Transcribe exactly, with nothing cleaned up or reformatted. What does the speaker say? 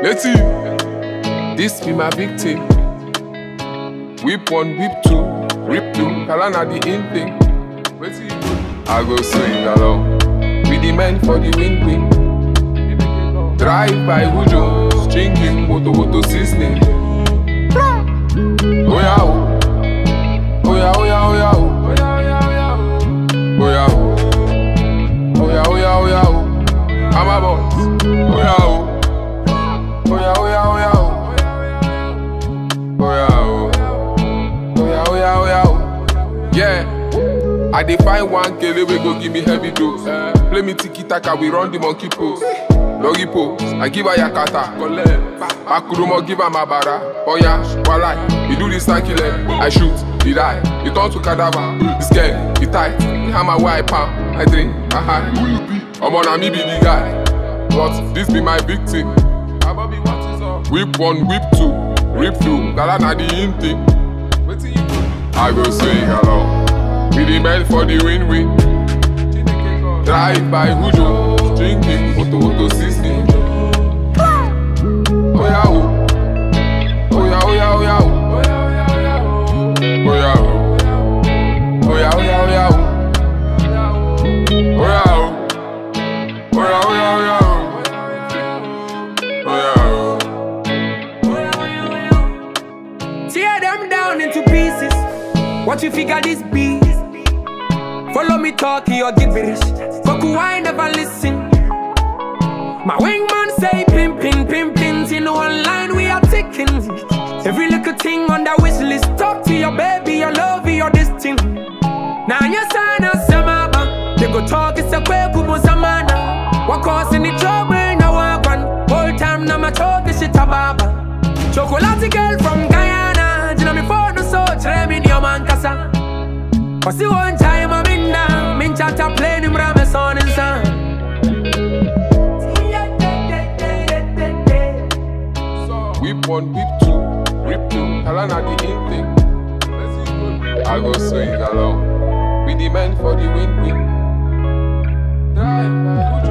Betty, this be my victim. Whip one, whip two, rip two, Kalana the in thing. Betty, I go swing along with the men for the win-win. Drive by Wujo, stringing Wotowoto seasoning. Oh yeah, oh yeah, oh yeah, oh yeah, oh yeah, oh yeah, oh yeah, oh yeah, oh yeah, oh. I'm a boss. Oh yeah, oh oh yeah, oh yeah, oh yeah, oh oh yeah, oh yeah, oh yeah, oh yeah, oh yeah. I dey find one kele we go give me heavy dose. Play me tiki taka, we run the monkey pose. Doggy pose, I give her yakata. Akurumo give her mabara. Oh yeah, walai, he do this stanky leg. I shoot, he die, he turn to cadaver. He scared, he tight, he hammer where I palm. I drink, I hide. Who you be? I'm on a me be the guy, but this be my victim. Whip one, whip two, rip two, Galana the in thing. I go swing along with the men for the win-win. Drive by Wujo, drinking Wotowoto seasoning. Oh yeah, oh oh yeah, oh yeah, oh yeah, oh oh yeah, oh oh yeah, oh yeah, oh yeah, oh yeah, oh oh yeah, oh yeah, oh yeah, tear them down into pieces. What you figure this be? Follow me talk, or get rich. Fuck who I never listen. My wingman say pin pin pin pins. In one line we are ticking. Every little thing on the wish list. Talk to your baby, your love, your this thing. Now you sign us someaba. They go talk, it's a quick kubo samana. What causing the trouble in a weapon? Whole time now my talk is shit a baba. Chocolate girl from Guyana. You know me for no so try me your man kasa. Cause the one time I'm in now, min chat a play him ram son and son. Whip one, whip two, rip two, Kalana the in thing. I go swing along with the men for the win-win. Drive by Wujo.